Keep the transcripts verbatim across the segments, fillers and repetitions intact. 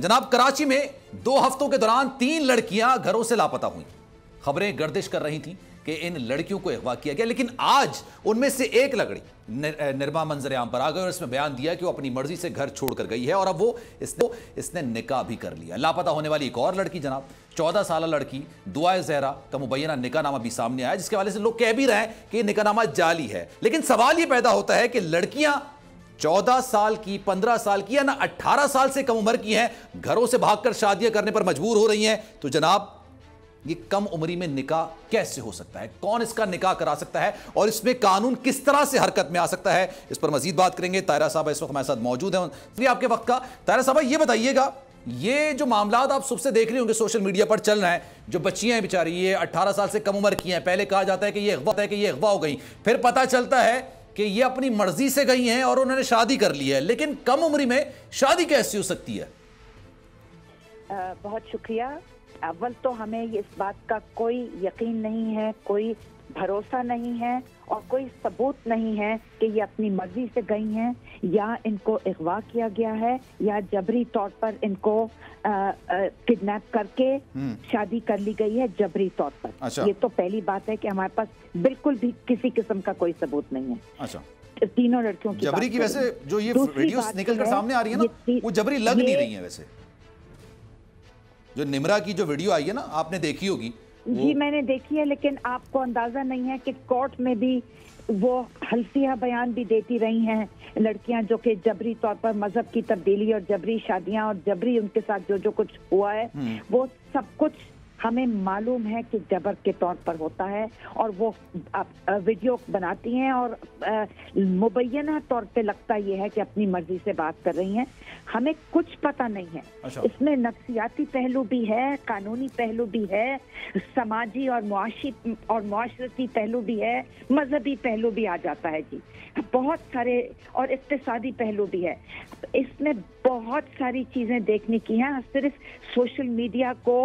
जनाब, कराची में दो हफ्तों के दौरान तीन लड़कियां घरों से लापता हुई। खबरें गर्दिश कर रही थी कि इन लड़कियों को अगवा किया गया, लेकिन आज उनमें से एक लड़की निर्मा मंजर आम पर आ गई और इसमें बयान दिया कि वो अपनी मर्जी से घर छोड़कर गई है और अब वो इसने इसने निकाह भी कर लिया। लापता होने वाली एक और लड़की जनाब, चौदह साल लड़की दुआ ज़हरा का मुबैना निकाहनामा भी सामने आया, जिसके हवाले से लोग कह भी रहे हैं कि निकाहनामा जाली है। लेकिन सवाल ये पैदा होता है कि लड़कियां चौदह साल की, पंद्रह साल की या ना अठारह साल से कम उम्र की हैं, घरों से भागकर शादियां करने पर मजबूर हो रही हैं, तो जनाब ये कम उम्री में निकाह कैसे हो सकता है? कौन इसका निकाह करा सकता है और इसमें कानून किस तरह से हरकत में आ सकता है? इस पर मजीद बात करेंगे। तायरा साहब इस वक्त हमारे साथ मौजूद हैं। आपके वक्त का तायरा साहब, ये बताइएगा, ये जो मामला आप सुबह से देख रहे होंगे सोशल मीडिया पर चल रहा है, जो बच्चियां हैं बेचारी, ये अट्ठारह साल से कम उम्र की हैं, पहले कहा जाता है कि ये अगवा है कि ये अगवा हो गई, फिर पता चलता है कि ये अपनी मर्जी से गई हैं और उन्होंने शादी कर ली है, लेकिन कम उम्र में शादी कैसे हो सकती है? आ, बहुत शुक्रिया। अव्वल तो हमें इस बात का कोई यकीन नहीं है, कोई भरोसा नहीं है और कोई सबूत नहीं है कि ये अपनी मर्जी से गई हैं या इनको अगवा किया गया है या जबरी तौर पर इनको किडनैप करके शादी कर ली गई है जबरी तौर पर। अच्छा। ये तो पहली बात है कि हमारे पास बिल्कुल भी किसी किस्म का कोई सबूत नहीं है। अच्छा। तीनों लड़कियों की जबरी की वैसे जो ये वीडियोस निकल कर सामने आ रही है ना, वो जबरी लग नहीं रही है। वैसे जो निमरा की जो वीडियो आई है ना, आपने देखी होगी। जी मैंने देखी है, लेकिन आपको अंदाजा नहीं है कि कोर्ट में भी वो हल्फिया बयान भी देती रही हैं लड़कियां, जो कि जबरी तौर पर मजहब की तब्दीली और जबरी शादियां और जबरी उनके साथ जो जो कुछ हुआ है वो सब कुछ हमें मालूम है कि जबर के तौर पर होता है और वो वीडियो बनाती हैं और मुबैना तौर पे लगता ये है कि अपनी मर्जी से बात कर रही हैं। हमें कुछ पता नहीं है। अच्छा। इसमें नफ्सियाती पहलू भी है, कानूनी पहलू भी है, समाजी और मुआशी और मुआशरती पहलू भी है, मजहबी पहलू भी आ जाता है जी, बहुत सारे, और इक्तिसादी पहलू भी है। इसमें बहुत सारी चीजें देखने की हैं। सिर्फ सोशल मीडिया को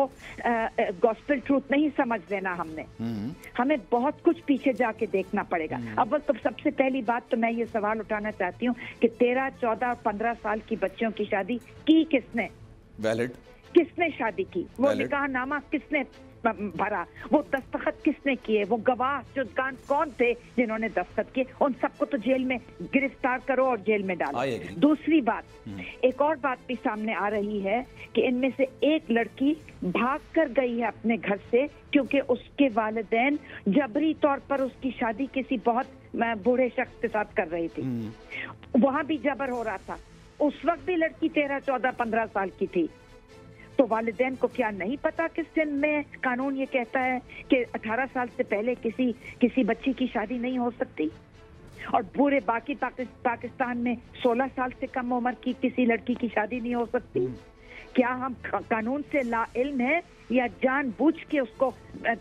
गॉस्पेल ट्रूथ नहीं समझ लेना हमने, हमें बहुत कुछ पीछे जाके देखना पड़ेगा। अब तो सबसे पहली बात तो मैं ये सवाल उठाना चाहती हूँ कि तेरह चौदह पंद्रह साल की बच्चियों की शादी की किसने? वैलिड। किसने शादी की? वो निकाहनामा किसने भरा? वो दस्तखत किसने किए? वो गवाह जो कौन थे जिन्होंने दस्तखत किए? उन सबको तो जेल में गिरफ्तार करो और जेल में डालो। दूसरी बात, एक और बात भी सामने आ रही है कि इनमें से एक लड़की भाग कर गई है अपने घर से क्योंकि उसके वालिदैन जबरी तौर पर उसकी शादी किसी बहुत बूढ़े शख्स के साथ कर रही थी। वहां भी जबर हो रहा था। उस वक्त भी लड़की तेरह चौदह पंद्रह साल की थी। तो वालिदैन को क्या नहीं पता किस दिन में कानून ये कहता है कि अठारह साल से पहले किसी किसी बच्ची की शादी नहीं हो सकती? और पूरे बाकी पाकिस्तान में सोलह साल से कम उम्र की किसी लड़की की शादी नहीं हो सकती? क्या हम कानून से ला इल्म है या जानबूझ के उसको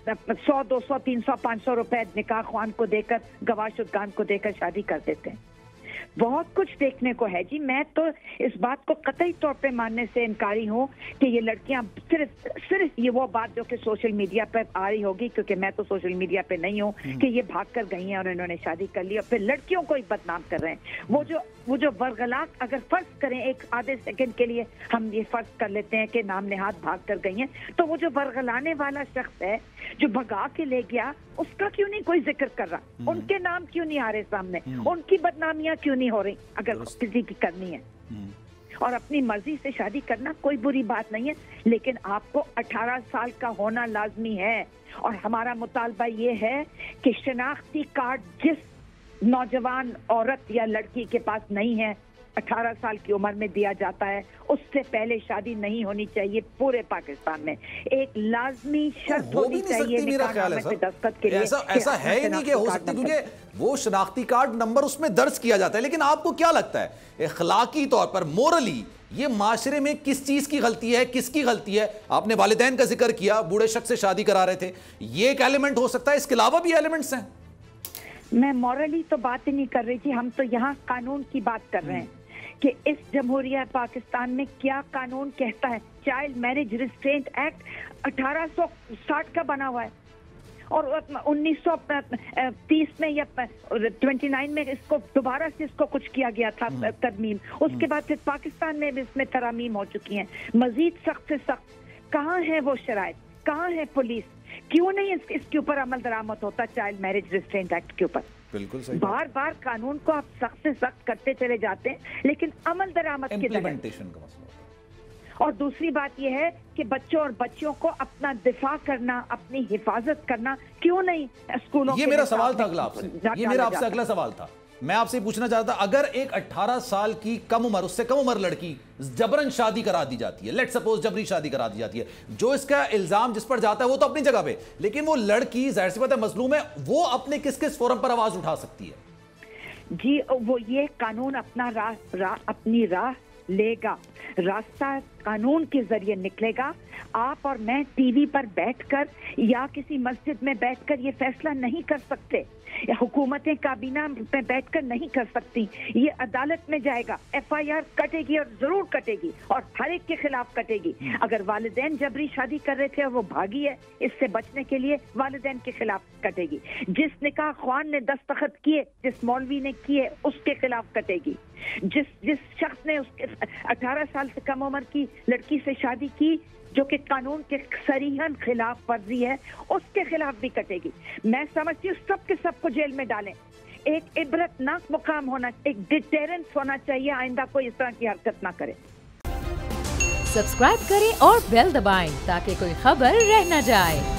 सौ दो सौ तीन सौ पाँच सौ रुपए निकाह ख्वान को देकर, गवाह शुदगान को देकर शादी कर देते हैं? बहुत कुछ देखने को है जी। मैं तो इस बात को कतई तौर पे मानने से इनकारी हूँ कि ये लड़कियां सिर्फ सिर्फ ये वो बात जो कि सोशल मीडिया पे आ रही होगी, क्योंकि मैं तो सोशल मीडिया पे नहीं हूँ, कि ये भाग कर गई हैं और इन्होंने शादी कर ली और फिर लड़कियों को ही बदनाम कर रहे हैं। वो जो वो जो वर्गलात, अगर फर्ज करें एक आधे सेकंड के लिए हम ये फर्ज कर लेते हैं कि नाम नेहाद भाग कर गई हैं, तो वो जो वर्गलाने वाला शख्स है जो भगा के ले गया, उसका क्यों नहीं कोई जिक्र कर रहा? उनके नाम क्यों नहीं आ रहे सामने? उनकी बदनामियां क्यों नहीं हो रही अगर किसी की करनी है? और अपनी मर्जी से शादी करना कोई बुरी बात नहीं है, लेकिन आपको अठारह साल का होना लाजमी है। और हमारा मुतालबा ये है कि शनाख्ती कार्ड जिस नौजवान औरत या लड़की के पास नहीं है, अठारह साल की उम्र में दिया जाता है, उससे पहले शादी नहीं होनी चाहिए। पूरे पाकिस्तान में एक लाजमी शर्त होनी चाहिए निकाहनामे पे दस्तखत के लिए। ऐसा ऐसा है ही नहीं कि हो सकती, क्योंकि वो शनाख्ती कार्ड नंबर उसमें दर्ज किया जाता है। लेकिन आपको क्या लगता है इखलाकी तौर पर, मोरली, ये माशरे में किस चीज की गलती है, किसकी गलती है? आपने वालिदैन का जिक्र किया, बूढ़े शख्स से शादी करा रहे थे, ये एक एलिमेंट हो सकता है, इसके अलावा भी एलिमेंट्स हैं। मैं मॉरली तो बात ही नहीं कर रही थी, हम तो यहाँ कानून की बात कर रहे हैं कि इस जमहूरिया पाकिस्तान में क्या कानून कहता है। चाइल्ड मैरिज रिस्ट्रेंट एक्ट अठारह सौ साठ का बना हुआ है और उन्नीस सौ तीस में या उनतीस में इसको दोबारा से इसको कुछ किया गया था तरमीम, उसके बाद फिर पाकिस्तान में भी इसमें तरामीम हो चुकी हैं। मजीद सख्त से सख्त कहाँ है वो शराइत, कहाँ है पुलिस, क्यों नहीं इस, इसके ऊपर अमल दरामद होता चाइल्ड मैरिज रिस्ट्रेंट एक्ट के ऊपर? बिल्कुल सही। बार बार कानून को आप सख्त से सख्त करते चले जाते हैं, लेकिन अमल दरामद की इम्प्लीमेंटेशन का मसला। और दूसरी बात यह है कि बच्चों और बच्चियों को अपना दिफा करना, अपनी हिफाजत करना क्यों नहीं स्कूलों? ये मेरा सवाल था अगला आपसे, ये मेरा आपसे अगला सवाल था। मैं आपसे पूछना चाहता, अगर एक अठारह साल की कम उम्र, उससे कम उम्र लड़की जबरन शादी करा दी जाती है, लेट सपोज जबरी शादी करा दी जाती है, जो इसका इल्जाम जिस पर जाता है वो तो अपनी जगह पे, लेकिन वो लड़की जाहिर सी बात है मजलूम है, वो अपने किस किस फोरम पर आवाज उठा सकती है? जी वो ये कानून अपना राह रा, अपनी राह लेगा, रास्ता कानून के जरिए निकलेगा। आप और मैं टीवी पर बैठकर या किसी मस्जिद में बैठकर ये फैसला नहीं कर सकते, हुकूमतें काबीना में बैठकर नहीं कर सकती। ये अदालत में जाएगा, एफ आई आर कटेगी और जरूर कटेगी और हर एक के खिलाफ कटेगी। अगर वालिदैन जबरी शादी कर रहे थे और वो भागी है, इससे बचने के लिए वालिदैन के खिलाफ कटेगी। जिस निकाह ख्वान ने दस्तखत किए, जिस मौलवी ने किए, उसके खिलाफ कटेगी। जिस जिस शख्स ने उसके अठारह साल से कम उम्र की लड़की से शादी की, जो कि कानून के सरीहन खिलाफ वर्जी है, उसके खिलाफ भी कटेगी। मैं समझती हूँ सब के सब को जेल में डालें। एक इबरतनाक मुकाम होना, एक डिटेरेंस होना चाहिए, आइंदा कोई इस तरह की हरकत ना करे। सब्सक्राइब करें और बेल दबाएं ताकि कोई खबर रह न जाए।